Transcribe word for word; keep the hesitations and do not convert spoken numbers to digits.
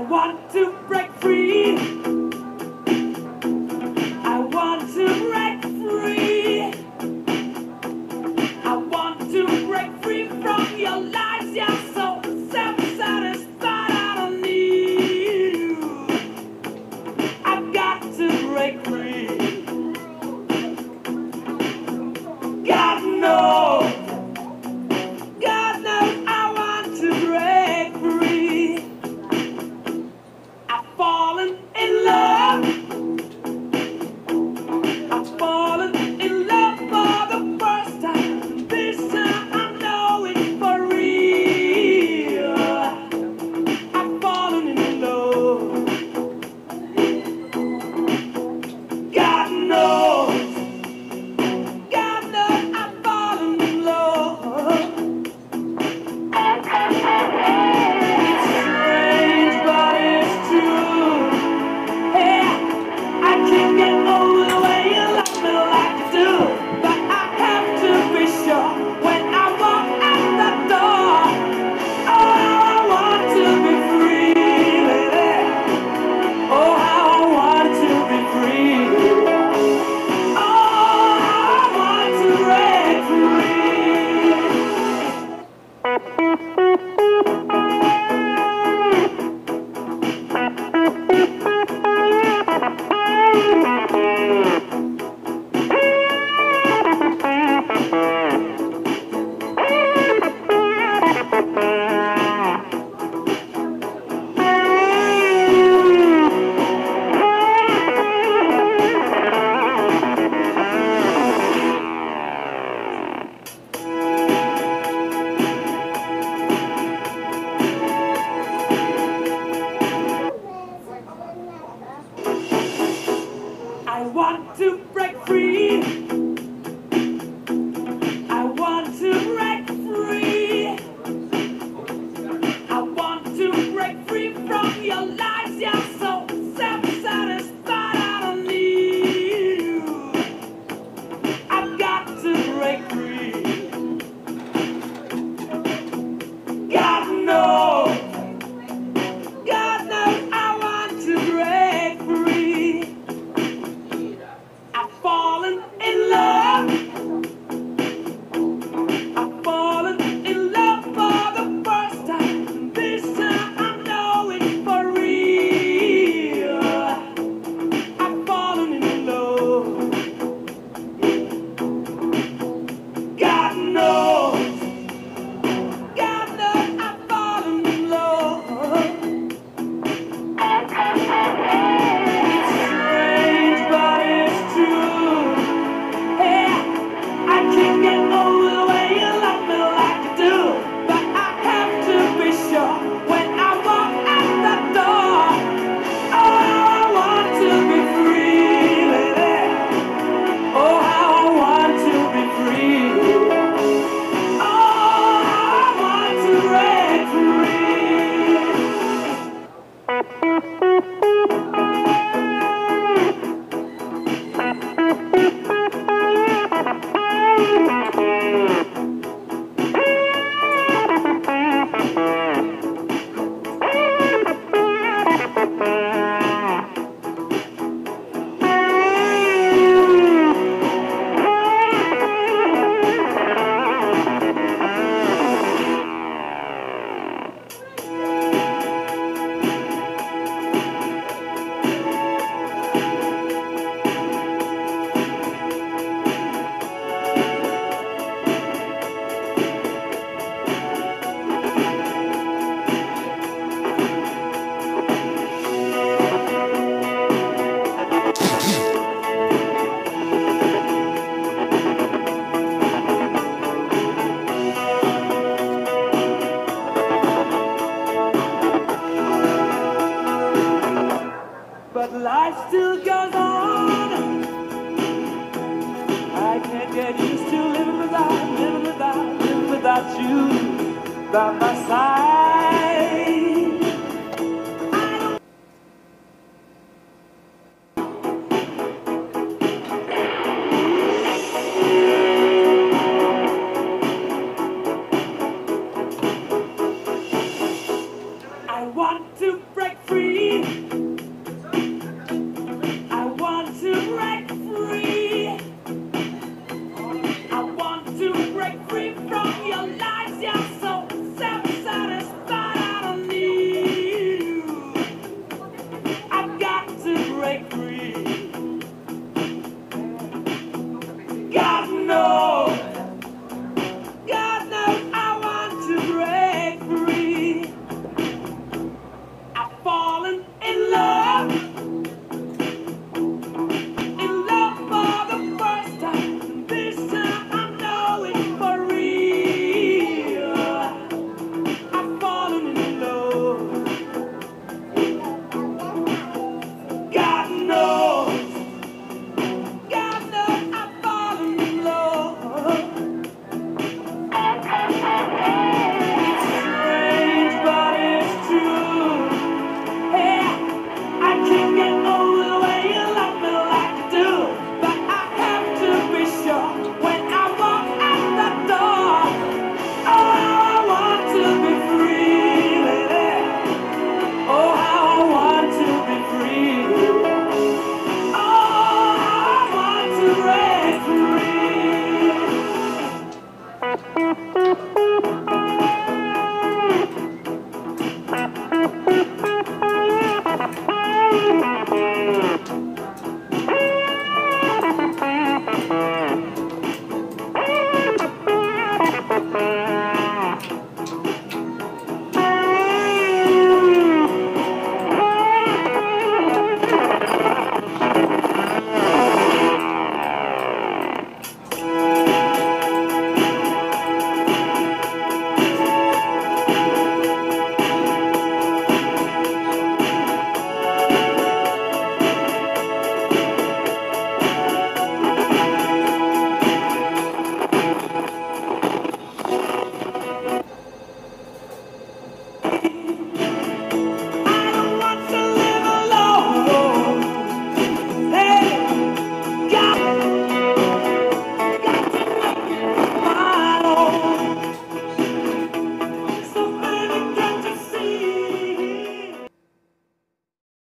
want to break free. I want to break free. I want to break free from your lies. You're so self-satisfied. I don't need you. I've got to break free. God knows. God knows I want to break free. I've fallen in love. I've fallen in love for the first time. This time I know it's for real. I've fallen in love. God knows. God knows I've fallen in love. It's strange, but it's true. Hey, I can't get over the way you love me like you do. But I have to be sure when I walk out the door. Oh, how I want to be free, lady. Oh, how I want to be free. Oh, how I want to break free. I want to break free. I want to break free. I want to break free from your lies. You're so self-satisfied. I don't need you. I've got to break free. God knows. God knows I want to break free. I've fallen in love. I've fallen in love for the first time. This time I know it's for real. I've fallen in love. God knows. God knows I've fallen in love. It's strange, but it's true. Hey, I can't get over the way you love me like you do. But I have to be sure when I walk out the door. Oh, how I want to be free, lady. Oh, how I want to be free. Oh, how I want to break free. But life still goes on. I can't get used to living without, living without, living without you by my side.